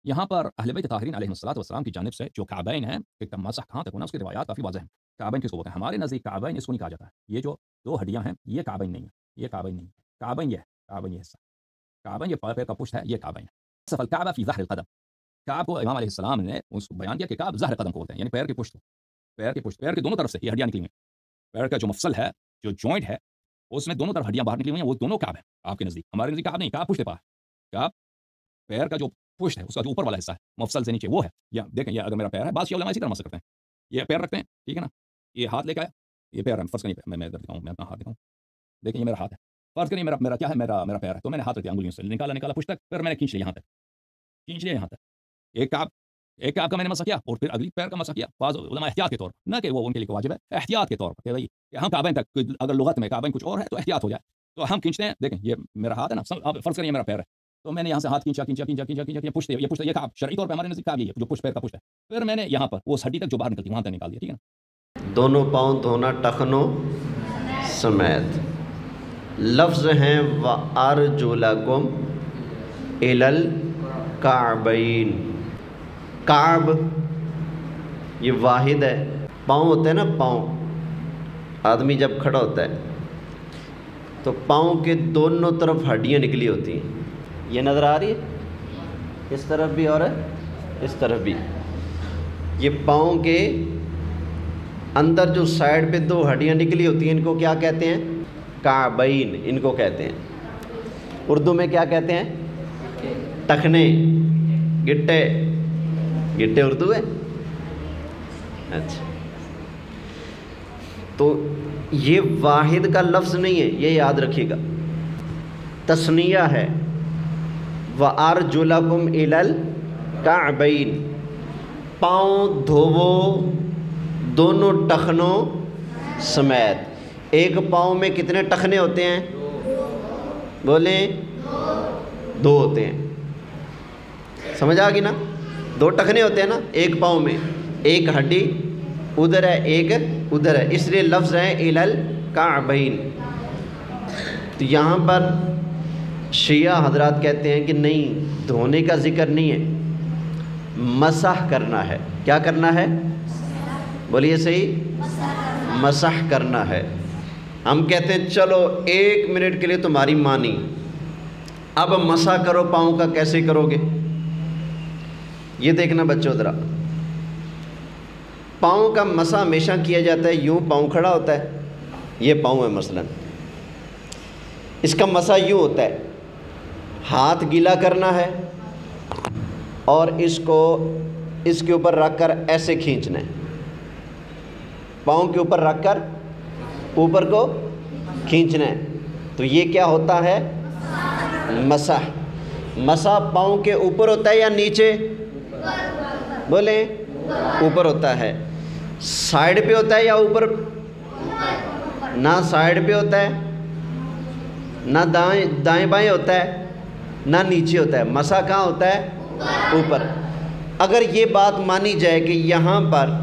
यहाँ पर अहले बैत ताहिरीन अलैहिस्सलातु वस्सलाम की जानिब से जो काबैन है कि मसह कहाँ तक होना, उसकी रिवायात काफ़ी वाज़ेह हैं। काबैन किसको बोलते हैं? हमारे नज़दीक काबैन इसको नहीं कहा जाता है। ये जो 2 हड्डियाँ हैं, ये काबैन नहीं है, ये काबैन नहीं है। काबैन ये है, काबैन ये हिस्सा, काबैन ये पैर का पुष्ट है, ये काबैन है। सफल काबा फी ज़हरिल कदम, काब को इमाम अलैहिस्सलाम ने उसको बयान किया कि काब ज़हर कदम को बोलते हैं, यानी पैर की पुष्ट, पैर की पुष्ट, पैर की दोनों तरफ से ये हड्डियाँ निकली हुई हैं। पैर का जो मफसल है, जो जॉइंट है, उसमें दोनों तरफ हड्डियाँ बाहर निकली हुई हैं, वो दोनों काब हैं आपके नज़दीक। हमारे नज़दीक काब नहीं, काब पुष्ट पा है। काब पैर का जो पुष्ट है, उसका जो ऊपर वाला हिस्सा है, मफसल से नीचे वो है। या देखें, ये अगर मेरा पैर है, बाज़ शिया उलमा इसी तरह मस करते हैं। ये पैर रखते हैं, ठीक है ना? ये हाथ लेके आया, ये पैर है, फ़र्ज़ करिए मैं इधर दिखाऊँ, मैं अपना हाथ दिखाऊँ। देखिए ये मेरा हाथ है। फ़र्ज़ करिए मेरा मेरा क्या है, मेरा मेरा पैर है, तो मैंने हाथ रख दिया अंगुलियों से, निकाला पुष्ट तक, फिर मैंने खींच लिया यहाँ तक, खींच लिया यहाँ तक। एक काब, एक काब का मैंने मसा किया और फिर अगली पैर का मसा किया। बाज़ उलमा एहतियात के तौर पर, ना कि वो उनके लिए वाजिब है, एहतियात के तौर पर कि भई कि हम काबैन तक, अगर लुगत में काबैन कुछ और है तो एहतियात हो जाए। तो हम खींचते हैं, देखें ये मेरा हाथ है ना, आप फ़र्ज़ करिए मेरा पैर है। तो मैंने यहाँ से हाथ खींचा, पुष्ट, ये काब, शरई तौर पे हमारे नज़दीक काब ये है, जो पुष्ट, पैर का पुष्ट है। फिर मैंने यहाँ पर उस हड्डी तक जो बाहर निकलती है, वहाँ तक निकाल दिया, ठीक है ना? दोनों पाँव धोना टखनों समेत। लफ्ज़ हैं व अर्जुलकुम इलल काबैन। काब ये वाहिद है। पाँव होते हैं ना, पाँव, आदमी जब खड़ा होता है तो पाँव के दोनों तरफ हड्डियाँ निकली होती हैं। ये नज़र आ रही है, इस तरफ भी और इस तरफ भी। ये पाँव के अंदर जो साइड पे 2 हड्डियाँ निकली होती हैं, इनको क्या कहते हैं? काबैन इनको कहते हैं। उर्दू में क्या कहते हैं? टखने, गिट्टे। गिट्टे उर्दू है? अच्छा, तो ये वाहिद का लफ्ज़ नहीं है, ये याद रखिएगा, तस्निया है। व अर्जुलकुम इलल काबैन, पाँव धोवो दोनों टखनों समेत। एक पाँव में कितने टखने होते हैं? बोलें, 2 होते हैं। समझ आ गई ना? 2 टखने होते हैं ना एक पाँव में, एक हड्डी उधर है, एक उधर है, इसलिए लफ्ज़ है इलल काबैन। तो यहाँ पर शिया हजरात कहते हैं कि नहीं, धोने का जिक्र नहीं है, मसह करना है। क्या करना है? बोलिए सही, मसह करना है। हम कहते हैं चलो 1 मिनट के लिए तुम्हारी मानी, अब मसह करो पाँव का। कैसे करोगे? ये देखना बच्चों ज़रा, पाँव का मसा हमेशा किया जाता है यूँ, पाँव खड़ा होता है, ये पाँव है मसलन, इसका मसा यूँ होता है, हाथ गीला करना है और इसको इसके ऊपर रख कर ऐसे खींचना है, पाँव के ऊपर रख कर ऊपर को खींचना है। तो ये क्या होता है? मसा। मसा पाँव के ऊपर होता है या नीचे? बोले, ऊपर होता है। साइड पे होता है या ऊपर? ना साइड पे होता है, ना दाएं बाएं होता है, ना नीचे होता है। मसा कहाँ होता है? ऊपर। अगर ये बात मानी जाए कि यहाँ पर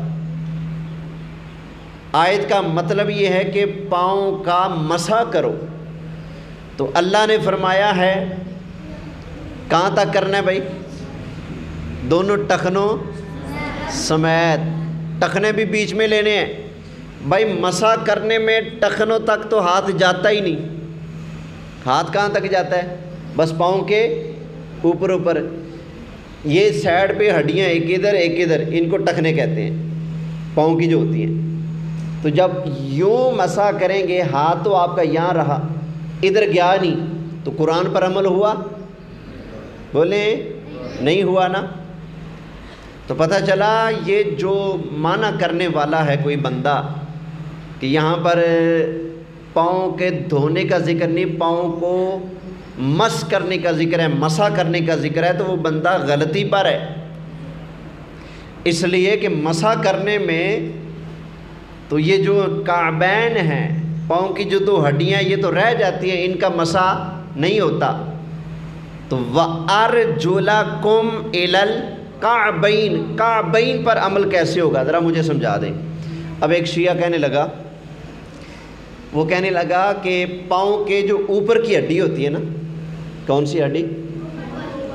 आयत का मतलब ये है कि पाँव का मसा करो, तो अल्लाह ने फरमाया है कहाँ तक करना है भाई? दोनों टखनों समेत। टखने भी बीच में लेने हैं भाई। मसा करने में टखनों तक तो हाथ जाता ही नहीं। हाथ कहाँ तक जाता है? बस पाँव के ऊपर ऊपर। ये साइड पे हड्डियाँ एक इधर एक इधर, इनको टखने कहते हैं, पाँव की जो होती हैं। तो जब यूँ मसा करेंगे, हाथ तो आपका यहाँ रहा, इधर गया नहीं, तो कुरान पर अमल हुआ? बोले, नहीं हुआ ना। तो पता चला ये जो माना करने वाला है कोई बंदा कि यहाँ पर पाँव के धोने का जिक्र नहीं, पाँव को मस करने का जिक्र है, मसा करने का जिक्र है, तो वो बंदा गलती पर है। इसलिए कि मसा करने में तो ये जो काबैन हैं, पाँव की जो 2 हड्डियाँ, ये तो रह जाती हैं, इनका मसा नहीं होता। तो वअरजुलकुम इलल काबैन, काबैन पर अमल कैसे होगा ज़रा मुझे समझा दें। अब एक शिया कहने लगा, वो कहने लगा कि पाँव के जो ऊपर की हड्डी होती है ना, कौन सी हड्डी?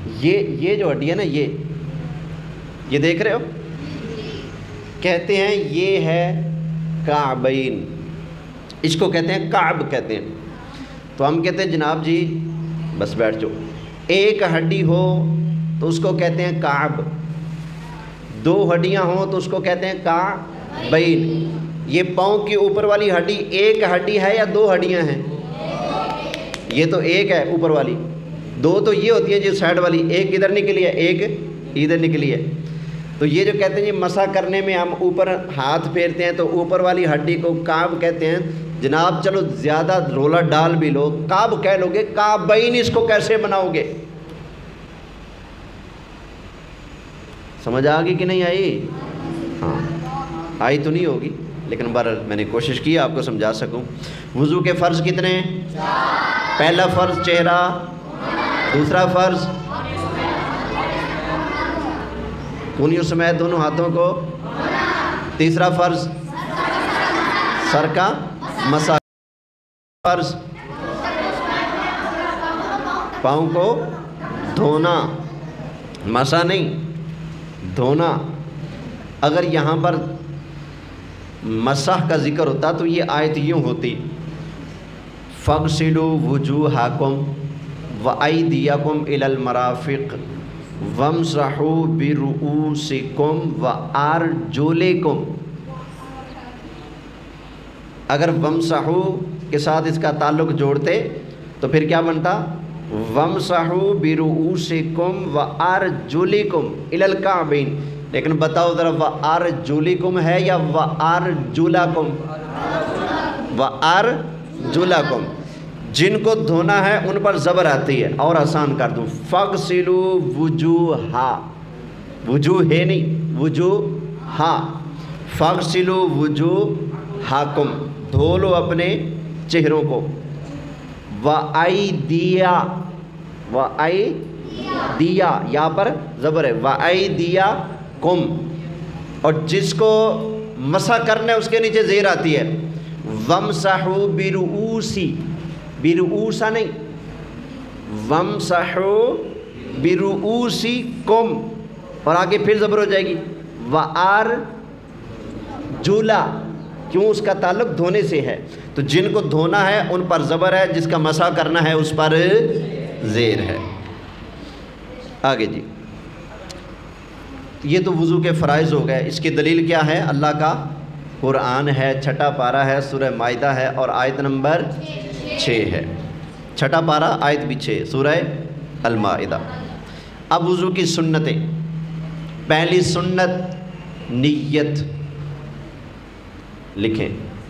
یہ جو ہڈی ہے نا، یہ دیکھ رہے ہو، کہتے ہیں یہ ہے کعبین، اس کو کہتے ہیں کعب کہتے ہیں۔ تو ہم کہتے ہیں جناب جی بس بیٹھ جاؤ، ایک ہڈی ہو تو اس کو کہتے ہیں کعب، دو ہڈیاں ہوں تو اس کو کہتے ہیں کعبین۔ یہ پاؤں کی اوپر والی ہڈی ایک ہڈی ہے یا دو ہڈیاں ہیں؟ یہ تو ایک ہے اوپر والی، دو تو یہ ہوتی ہے جو سائڈ والی، ایک ادھر نکلی ہے ایک ادھر نکلی ہے۔ تو یہ جو کہتے ہیں یہ مسح کرنے میں ہم اوپر ہاتھ پھیرتے ہیں تو اوپر والی ہڈی کو کعب کہتے ہیں۔ جناب چلو زیادہ رولا ڈال بھی لو، کعب کہہ لو گے، کعبین اس کو کیسے بناؤ گے؟ سمجھ آ گئی کہ نہیں آئی؟ ہاں آئی تو نہیں ہوگی، لیکن بہرحال میں نے کوشش کی آپ کو سمجھا سکوں۔ وضو کے فرض کتنے ہیں؟ پہلا فرض چہرہ، دوسرا فرض کونیوں سمیت دونوں ہاتھوں کو، تیسرا فرض سر کا مسح، فرض پاؤں کو دھونا، مسح نہیں دھونا۔ اگر یہاں پر مسح کا ذکر ہوتا تو یہ آیت یوں ہوتی، فَاغْسِلُوا وُجُوهَكُمْ وَأَيْدِيَكُمْ إِلَى الْمَرَافِقِ وَامْسَحُوا بِرُؤُوسِكُمْ وَأَرْجُلِكُمْ۔ اگر وَامْسَحُوا کے ساتھ اس کا تعلق جوڑتے تو پھر کیا بنتا؟ وَامْسَحُوا بِرُؤُوسِكُمْ وَأَرْجُلِكُمْ إِلَى الْكَعْبَيْنِ۔ لیکن بتاؤ ذرا وَأَرْجُلِكُمْ ہے یا وَأَرْجُلَكُمْ؟ وَأَرْجُلَكُمْ۔ جن کو دھونا ہے ان پر زبر آتی ہے، اور آسان کر دوں، فَاغْسِلُوا وُجُوهَا، وجوہ ہے نہیں وجوہا، فَاغْسِلُوا وُجُوهَكُمْ، دھو لو اپنے چہروں کو، وَأَيْدِيَا یہاں پر زبر ہے، وَأَيْدِيَكُمْ، اور جس کو مسح کرنا ہے اس کے نیچے زیر آتی ہے، وَامْسَحُوا بِرُؤُوسِ، برؤوسا نہیں، وَامْسَحُوا بِرُؤُوسِكُمْ، اور آگے پھر زبر ہو جائے گی، وَأَرْجُلَا، کیوں؟ اس کا تعلق دھونے سے ہے، تو جن کو دھونا ہے ان پر زبر ہے، جس کا مسح کرنا ہے اس پر زیر ہے۔ آگے جی، یہ تو وضو کے فرائض ہو گئے۔ اس کی دلیل کیا ہے؟ اللہ کا قرآن ہے، چھٹا پارہ ہے، سورہ مائدہ ہے، اور آیت نمبر 6 ہے، چھٹا پارہ آیت بھی 6، سورہ المائدہ۔ اب وضو کی سنتیں۔ پہلی سنت نیت، لکھیں